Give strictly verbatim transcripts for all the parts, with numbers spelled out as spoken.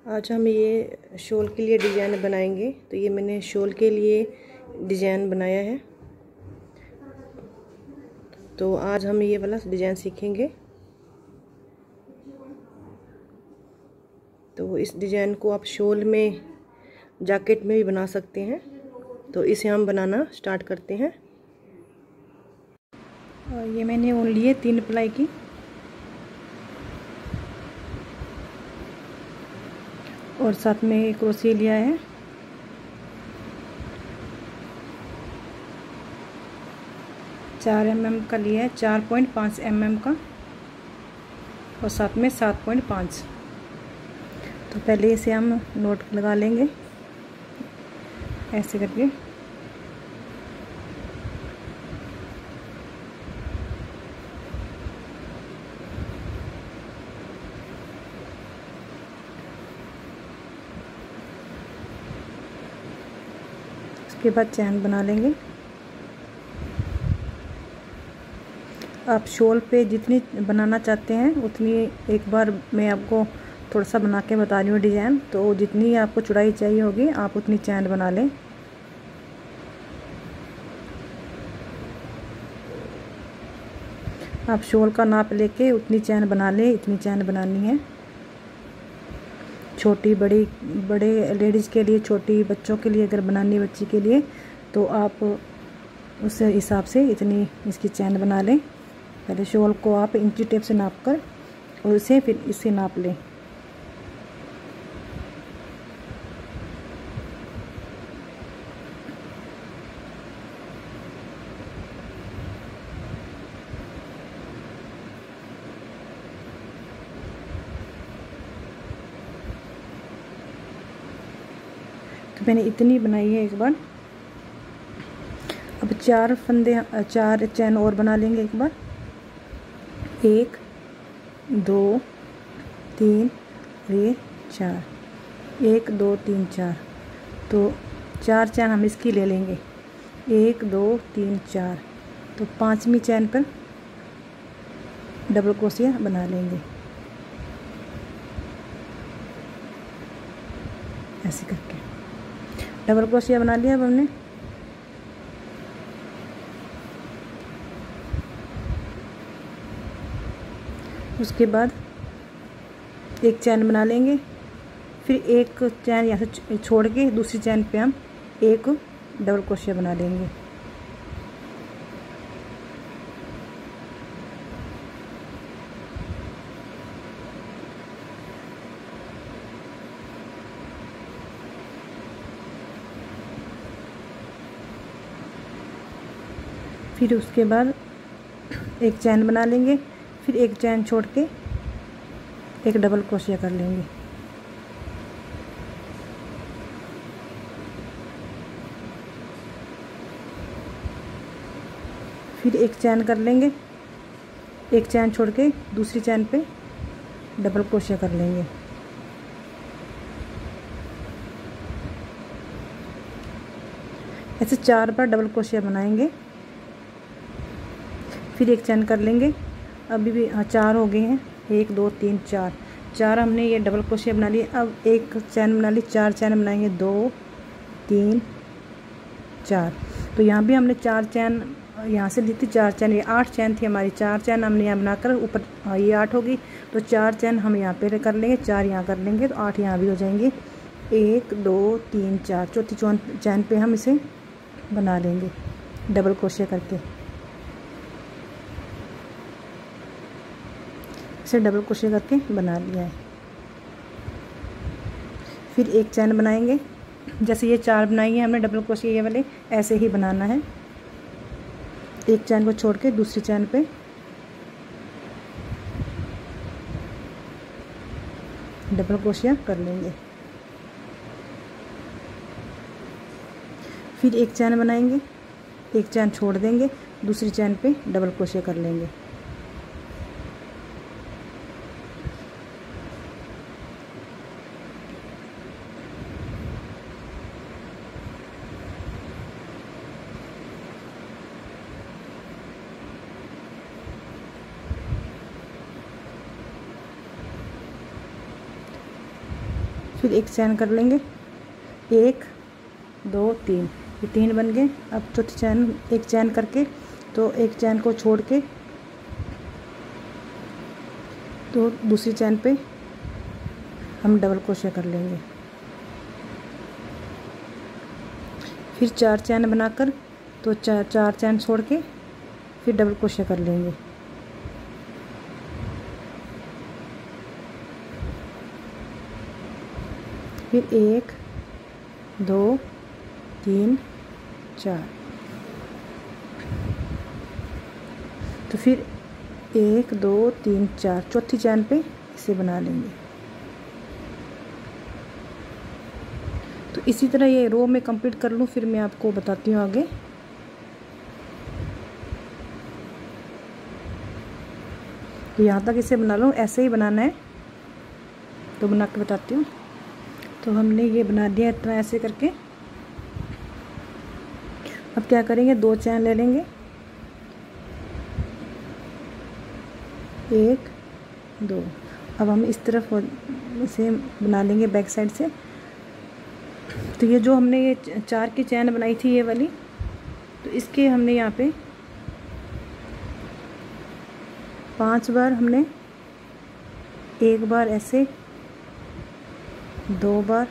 आज हम ये शॉल के लिए डिज़ाइन बनाएंगे। तो ये मैंने शॉल के लिए डिज़ाइन बनाया है। तो आज हम ये वाला डिज़ाइन सीखेंगे। तो इस डिज़ाइन को आप शॉल में, जैकेट में भी बना सकते हैं। तो इसे हम बनाना स्टार्ट करते हैं। और ये मैंने ऊन ली है तीन प्लाई की। और साथ में एक क्रोशिया लिया है। चार एम एम का लिया है, चार पॉइंट पाँच एम एम का, और साथ में सात पॉइंट पाँच। तो पहले इसे हम नोट लगा लेंगे ऐसे करके। उसके बाद चैन बना लेंगे। आप शॉल पे जितनी बनाना चाहते हैं उतनी, एक बार मैं आपको थोड़ा सा बना के बता रही हूँ डिज़ाइन। तो जितनी आपको चौड़ाई चाहिए होगी आप उतनी चैन बना लें। आप शॉल का नाप लेके उतनी चैन बना लें, इतनी चैन बनानी है। छोटी बड़ी, बड़े लेडीज़ के लिए, छोटी बच्चों के लिए अगर बनानी बच्ची के लिए, तो आप उस हिसाब से इतनी इसकी चैन बना लें। पहले शॉल को आप इंची टेप से नाप कर और उसे फिर इससे नाप लें। तो मैंने इतनी बनाई है एक बार। अब चार फंदे, चार चैन और बना लेंगे एक बार। एक, दो, तीन, ये चार। एक, दो, तीन, चार। तो चार चैन हम इसकी ले लेंगे। एक, दो, तीन, चार। तो पांचवी चैन पर डबल क्रोशिया बना लेंगे ऐसे करके। डबल क्रोशिया बना लिया अब हमने। उसके बाद एक चैन बना लेंगे। फिर एक चैन यहाँ से छोड़ के दूसरी चैन पे हम एक डबल क्रोशिया बना लेंगे। फिर उसके बाद एक चैन बना लेंगे। फिर एक चैन छोड़ के एक डबल क्रोशिया कर लेंगे। फिर एक चैन कर लेंगे। एक चैन छोड़ के दूसरी चैन पे डबल क्रोशिया कर लेंगे। ऐसे चार बार डबल क्रोशिया बनाएंगे। फिर एक चैन कर लेंगे। अभी भी हाँ, चार हो गए हैं। एक, दो, तीन, चार। चार हमने ये डबल क्रोशिया बना लिए। अब एक चैन बना ली, चार चैन बनाएंगे। दो, तीन, चार। तो यहाँ भी हमने चार चैन यहाँ से ली थी, चार चैन। ये आठ चैन थी हमारी। चार चैन हमने यहाँ बनाकर ऊपर, हाँ ये आठ होगी। तो चार चैन हम यहाँ पे कर लेंगे, चार यहाँ कर लेंगे, तो आठ यहाँ भी हो जाएंगे। एक, दो, तीन, चार। चौथी चैन पे हम इसे बना लेंगे डबल क्रोशिया करके। इसे डबल क्रोशिया करके बना लिया है। फिर एक चैन बनाएंगे। जैसे ये चार बनाई है हमने डबल क्रोशिया ये वाले, ऐसे ही बनाना है। एक चैन को छोड़ के दूसरी चैन पे डबल क्रोशिया कर लेंगे। फिर एक चैन बनाएंगे। एक चैन छोड़ देंगे, दूसरी चैन पे डबल क्रोशिया कर लेंगे। फिर एक चैन कर लेंगे, एक दो तीन, ये तीन बन गए। अब चौथी चैन एक चैन करके तो एक चैन को छोड़ के तो दूसरी चैन पे हम डबल क्रोशे कर लेंगे। फिर चार चैन बनाकर तो चार चार चैन छोड़ के फिर डबल क्रोशे कर लेंगे। फिर एक दो तीन चार, तो फिर एक दो तीन चार चौथी चैन पे इसे बना लेंगे। तो इसी तरह ये रो में कंप्लीट कर लूँ, फिर मैं आपको बताती हूँ आगे। तो यहाँ तक इसे बना लूँ, ऐसे ही बनाना है तो बना के बताती हूँ। तो हमने ये बना दिया इतना ऐसे करके। अब क्या करेंगे, दो चैन ले लेंगे, एक दो। अब हम इस तरफ इसे बना लेंगे बैक साइड से। तो ये जो हमने ये चार की चैन बनाई थी ये वाली, तो इसके हमने यहाँ पे पांच बार हमने एक बार ऐसे, दो बार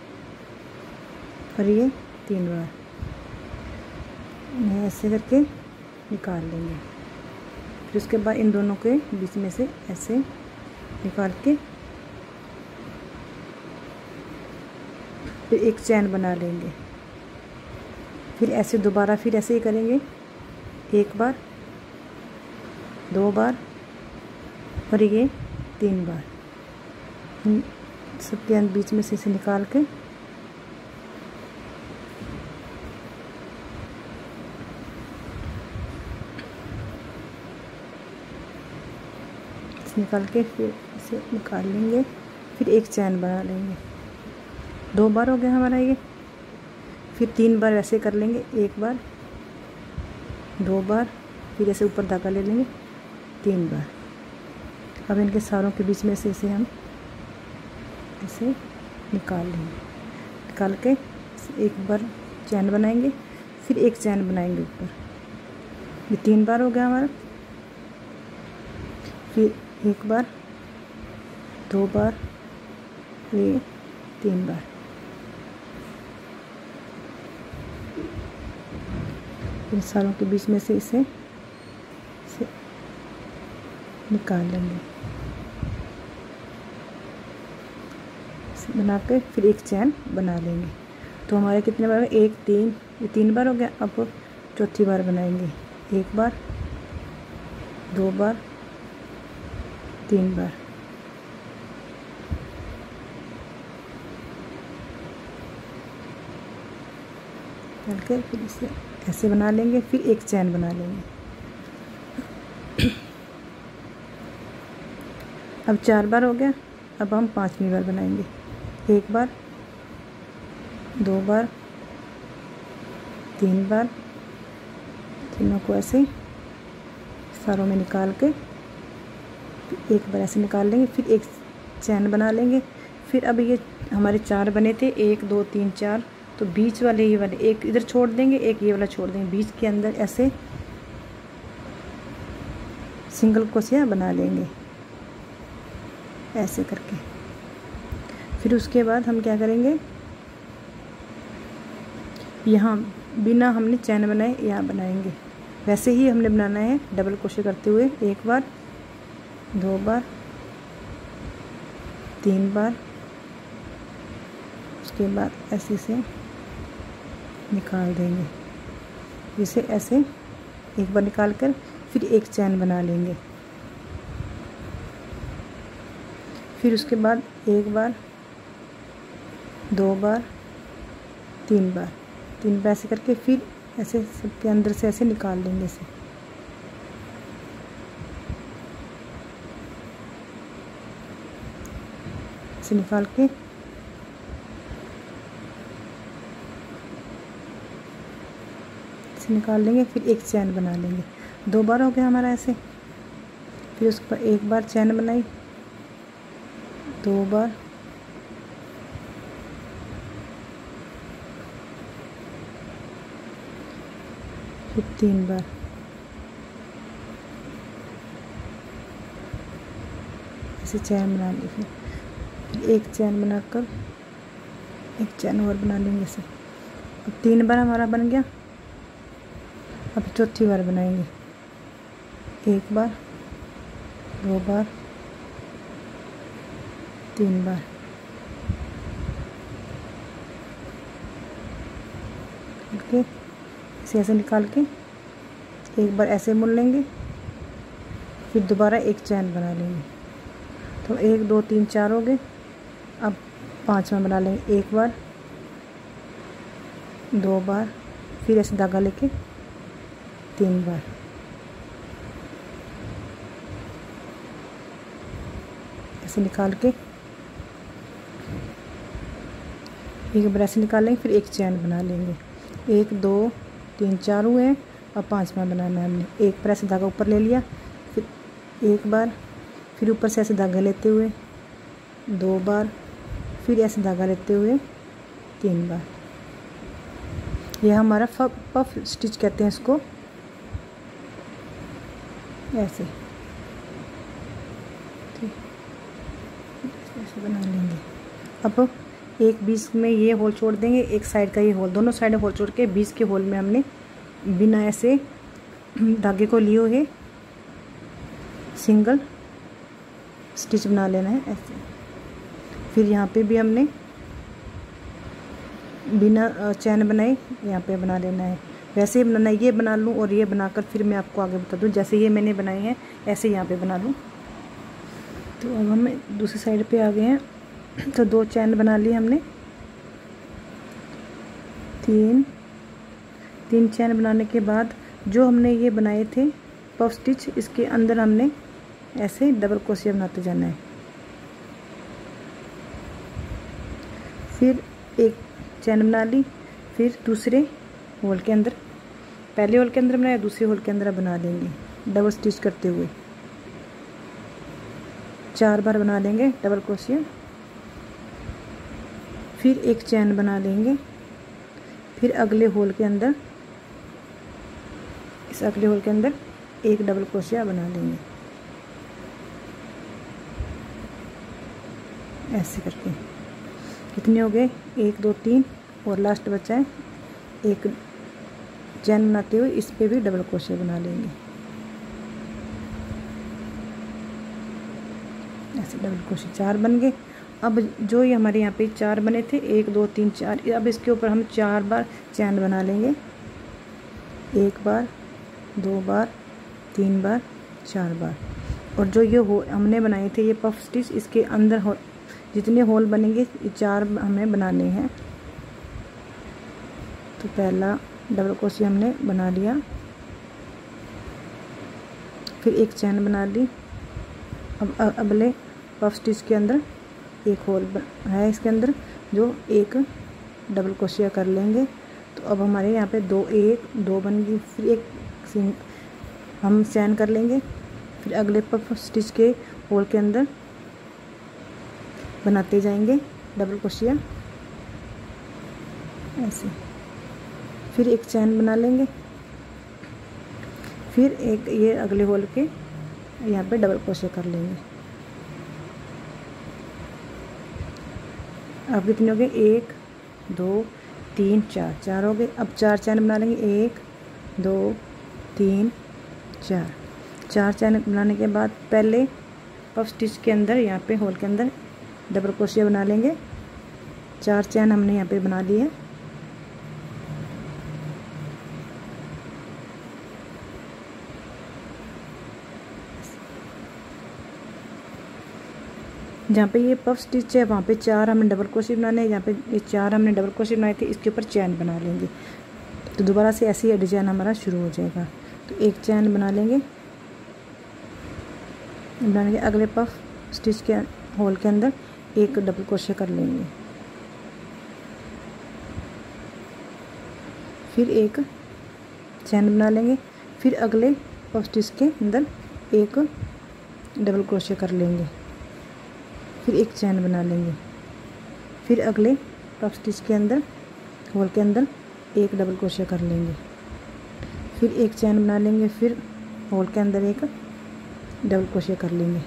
और ये तीन बार ऐसे करके निकाल लेंगे। फिर उसके बाद इन दोनों के बीच में से ऐसे निकाल के फिर एक चैन बना लेंगे। फिर ऐसे दोबारा फिर ऐसे ही करेंगे, एक बार, दो बार और ये तीन बार। सबके बीच में से इसे निकाल के इसे निकाल के फिर इसे निकाल लेंगे। फिर एक चैन बना लेंगे, दो बार हो गया हमारा ये। फिर तीन बार ऐसे कर लेंगे, एक बार, दो बार, फिर ऐसे ऊपर धागा ले लेंगे, तीन बार। अब इनके सारों के बीच में से इसे हम इसे निकाल लेंगे। निकाल के एक बार चैन बनाएंगे, फिर एक चैन बनाएंगे ऊपर। ये तीन बार हो गया हमारा। फिर एक बार, दो बार, ये तीन बार। इन सारों के बीच में से इसे इसे निकाल लेंगे। बना के फिर एक चैन बना लेंगे। तो हमारे कितने बार, एक तीन, ये तीन बार हो गया। अब चौथी बार बनाएंगे, एक बार, दो बार, तीन बार। करके फिर इसे ऐसे बना लेंगे, फिर एक चैन बना लेंगे। अब चार बार हो गया। अब हम पांचवी बार बनाएंगे, एक बार, दो बार, तीन बार। तीनों को ऐसे सारों में निकाल के एक बार ऐसे निकाल लेंगे, फिर एक चैन बना लेंगे। फिर अब ये हमारे चार बने थे, एक दो तीन चार, तो बीच वाले ये वाले एक इधर छोड़ देंगे, एक ये वाला छोड़ देंगे। बीच के अंदर ऐसे सिंगल क्रोशिया बना लेंगे ऐसे करके। फिर उसके बाद हम क्या करेंगे, यहाँ बिना हमने चैन बनाए यहाँ बनाएंगे। वैसे ही हमने बनाना है, डबल क्रोशे करते हुए एक बार, दो बार, तीन बार। उसके बाद ऐसे से निकाल देंगे, इसे ऐसे एक बार निकाल कर फिर एक चैन बना लेंगे। फिर उसके बाद एक बार, दो बार, तीन बार, तीन बार ऐसे करके फिर ऐसे सबके अंदर से ऐसे निकाल लेंगे इसे। ऐसे निकाल के इसे निकाल लेंगे, फिर एक चैन बना लेंगे। दो बार हो गया हमारा ऐसे। फिर उस पर एक बार चैन बनाई, दो बार, फिर तीन बार ऐसे चैन बना लीजिए। फिर एक चैन बनाकर एक चैन और बना लेंगे ऐसे। अब तीन बार हमारा बन गया। अब चौथी बार बनाएंगे, एक बार, दो बार, तीन बार। ओके, इसे ऐसे निकाल के एक बार ऐसे मुड़ लेंगे, फिर दोबारा एक चैन बना लेंगे। तो एक दो तीन चार हो गए। अब पांचवा बना लेंगे, एक बार, दो बार, फिर ऐसे धागा लेके तीन बार। ऐसे निकाल के एक बार ऐसे निकालेंगे, फिर एक चैन बना लेंगे। एक दो तीन चार हुए हैं। अब पांचवा बनाना है हमने। एक बार ऐसे धागा ऊपर ले लिया, फिर एक बार, फिर ऊपर से ऐसे धागा लेते हुए दो बार, फिर ऐसे धागा लेते हुए तीन बार। यह हमारा पफ पफ स्टिच कहते हैं इसको। ऐसे ठीक, ऐसे बना लेंगे। अब एक बीच में ये होल छोड़ देंगे, एक साइड का ये होल, दोनों साइड होल छोड़ के बीच के होल में हमने बिना ऐसे धागे को लिए हुए सिंगल स्टिच बना लेना है ऐसे। फिर यहाँ पे भी हमने बिना चैन बनाए यहाँ पे बना लेना है। वैसे ही बनाना है, ये बना लूँ और ये बनाकर फिर मैं आपको आगे बता दूँ। जैसे ये मैंने बनाए हैं ऐसे यहाँ पे बना लूँ। तो अब हम दूसरी साइड पे आ गए हैं। तो दो चैन बना लिए हमने, तीन तीन चैन बनाने के बाद जो हमने ये बनाए थे पफ स्टिच, इसके अंदर हमने ऐसे डबल क्रोशिया बनाते जाना है। फिर एक चैन बना ली, फिर दूसरे होल के अंदर, पहले होल के अंदर बनाया, दूसरे होल के अंदर बना देंगे डबल स्टिच करते हुए। चार बार बना लेंगे डबल क्रोशिया। फिर एक चैन बना लेंगे, फिर अगले होल के अंदर, इस अगले होल के अंदर एक डबल क्रोशिया बना लेंगे ऐसे करके। कितने हो गए? एक दो तीन और लास्ट बचा है एक चैन बनाते हुए इस पे भी डबल क्रोशिया बना लेंगे ऐसे। डबल क्रोशिया चार बन गए। अब जो ये हमारे यहाँ पे चार बने थे, एक दो तीन चार, अब इसके ऊपर हम चार बार चैन बना लेंगे। एक बार, दो बार, तीन बार, चार बार। और जो ये हो हमने बनाए थे ये पफ स्टिच, इसके अंदर हो जितने होल बनेंगे ये चार हमें बनाने हैं। तो पहला डबल क्रोशिया हमने बना लिया, फिर एक चैन बना ली। अब अगले पफ स्टिच के अंदर एक होल है इसके अंदर, जो एक डबल क्रोशिया कर लेंगे। तो अब हमारे यहाँ पे दो एक दो बन गई। फिर एक सिंग हम चैन कर लेंगे, फिर अगले पफ स्टिच के होल के अंदर बनाते जाएंगे डबल क्रोशिया ऐसे। फिर एक चैन बना लेंगे, फिर एक ये अगले होल के यहाँ पे डबल क्रोशिया कर लेंगे। अब कितने हो गए? एक दो तीन चार, चार हो गए। अब चार चैन बना लेंगे, एक दो तीन चार। चार चैन बनाने के बाद पहले पफ स्टिच के अंदर यहाँ पे होल के अंदर डबल क्रोशिया बना लेंगे। चार चैन हमने यहाँ पे बना ली है। जहाँ पे ये पफ स्टिच है वहाँ पे चार हमने डबल क्रोशिया बनाने हैं। यहाँ पे ये चार हमने डबल क्रोशिया बनाए थे, इसके ऊपर चैन बना लेंगे। तो दोबारा से ऐसे ही डिजाइन हमारा शुरू हो जाएगा। तो एक चैन बना लेंगे, बनाने के अगले पफ स्टिच के होल के अंदर एक डबल क्रोशिया कर लेंगे, फिर एक चैन बना लेंगे, फिर अगले पफ स्टिच के अंदर एक डबल क्रोशिया कर लेंगे, फिर एक चैन बना लेंगे, फिर अगले पफ स्टिच के अंदर होल के अंदर एक डबल क्रोशिया कर लेंगे, फिर एक चैन बना लेंगे, फिर होल के अंदर एक डबल क्रोशिया कर लेंगे।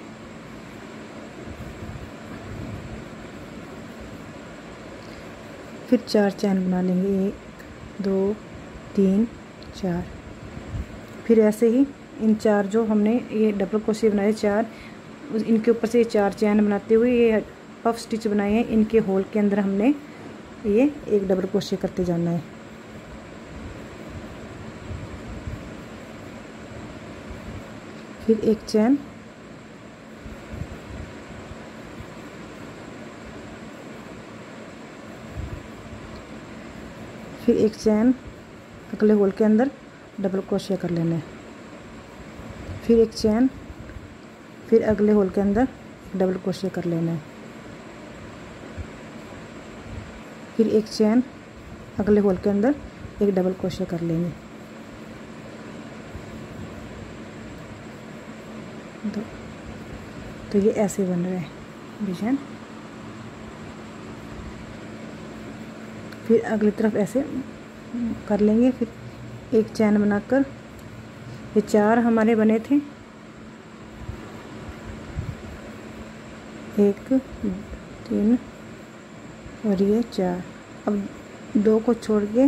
फिर चार चैन बना लेंगे, एक दो तीन चार। फिर ऐसे ही इन चार जो हमने ये डबल क्रोशिया बनाए चार, इनके ऊपर से ये चार चैन बनाते हुए ये पफ स्टिच बनाए हैं, इनके होल के अंदर हमने ये एक डबल क्रोशिया करते जाना है। फिर एक चैन, फिर एक चैन अगले होल के अंदर डबल क्रोशिया कर लेना है। फिर एक चैन, फिर अगले होल के अंदर डबल क्रोशिया कर लेना है। फिर एक चैन अगले होल के अंदर एक डबल क्रोशिया कर लेंगे। तो, तो ये ऐसे बन रहा है डिजाइन। फिर अगली तरफ ऐसे कर लेंगे। फिर एक चैन बनाकर ये चार हमारे बने थे, एक तीन और ये चार। अब दो को छोड़ के,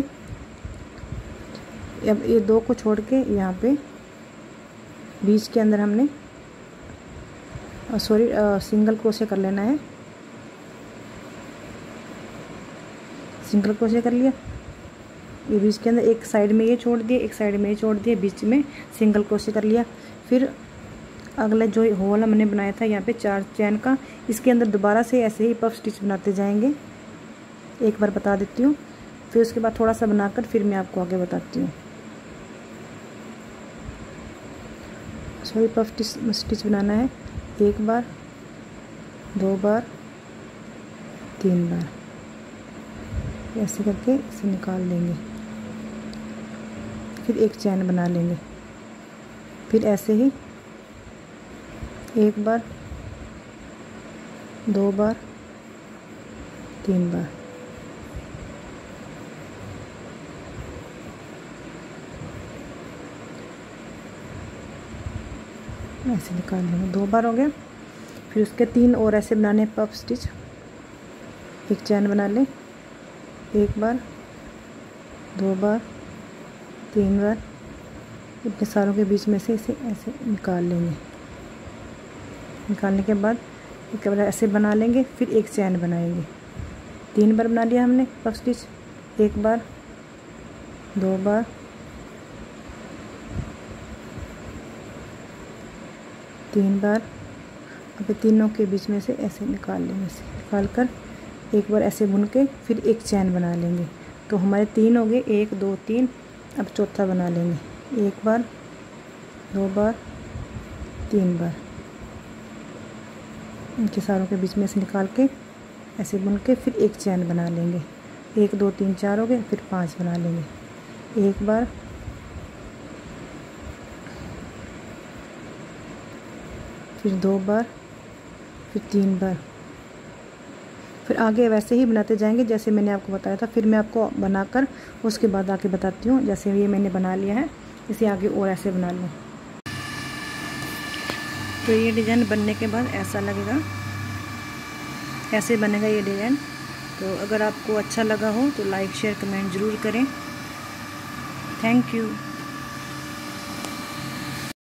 अब ये दो को छोड़ के यहाँ पे बीच के अंदर हमने सॉरी सिंगल क्रोशिया कर लेना है। सिंगल क्रोशिया कर लिया, ये बीच के अंदर एक साइड में ये छोड़ दिए, एक साइड में ये छोड़ दिए, बीच में सिंगल क्रोशिया कर लिया। फिर अगला जो होल हमने बनाया था यहाँ पे चार चैन का, इसके अंदर दोबारा से ऐसे ही पफ स्टिच बनाते जाएंगे। एक बार बता देती हूँ, फिर उसके बाद थोड़ा सा बनाकर फिर मैं आपको आगे बताती हूँ। सॉरी पफ स्टिच बनाना है एक बार, दो बार, तीन बार, ऐसे करके इसे निकाल लेंगे। फिर एक चैन बना लेंगे। फिर ऐसे ही एक बार, दो बार, तीन बार, ऐसे निकाल लेंगे। दो बार हो गया। फिर उसके तीन और ऐसे बनाने पफ स्टिच। एक चैन बना लें, एक बार, दो बार, तीन बार, इतने सारों के बीच में से इसे ऐसे निकाल लेंगे। निकालने के बाद एक बार ऐसे बना लेंगे। फिर एक चैन बनाएंगे। तीन बार बना लिया हमने पफ स्टिच, एक बार, दो बार, तीन बार। अब तीनों के बीच में से ऐसे निकाल लेंगे। ऐसे निकाल कर एक बार ऐसे बुन के फिर एक चैन बना लेंगे। तो हमारे तीन हो गए, एक दो तीन। अब चौथा बना लेंगे, एक बार, दो बार, तीन बार। इनके सारों के बीच में से निकाल के ऐसे बुन के फिर एक चैन बना लेंगे। एक दो तीन चार हो गए, फिर पांच बना लेंगे। एक बार, फिर दो बार, फिर तीन बार। फिर आगे वैसे ही बनाते जाएंगे जैसे मैंने आपको बताया था। फिर मैं आपको बनाकर उसके बाद आके बताती हूँ। जैसे ये मैंने बना लिया है, इसे आगे और ऐसे बना लूँ। तो ये डिज़ाइन बनने के बाद ऐसा लगेगा, ऐसे बनेगा ये डिज़ाइन। तो अगर आपको अच्छा लगा हो तो लाइक शेयर कमेंट ज़रूर करें। Thank you.